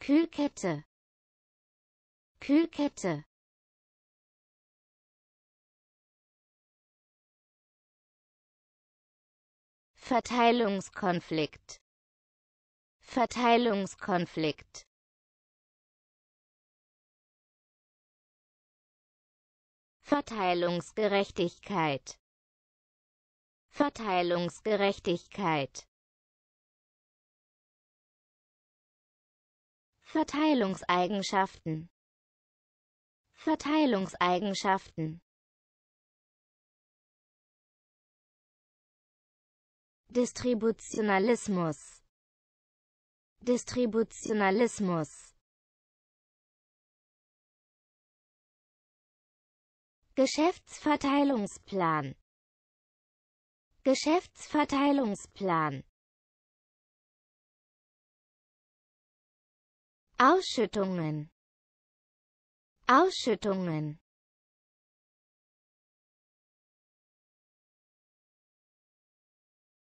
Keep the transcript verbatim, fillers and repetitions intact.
Kühlkette, Kühlkette. Verteilungskonflikt, Verteilungskonflikt. Verteilungsgerechtigkeit, Verteilungsgerechtigkeit. Verteilungseigenschaften, Verteilungseigenschaften. Distributionalismus, Distributionalismus. Geschäftsverteilungsplan, Geschäftsverteilungsplan. Ausschüttungen, Ausschüttungen.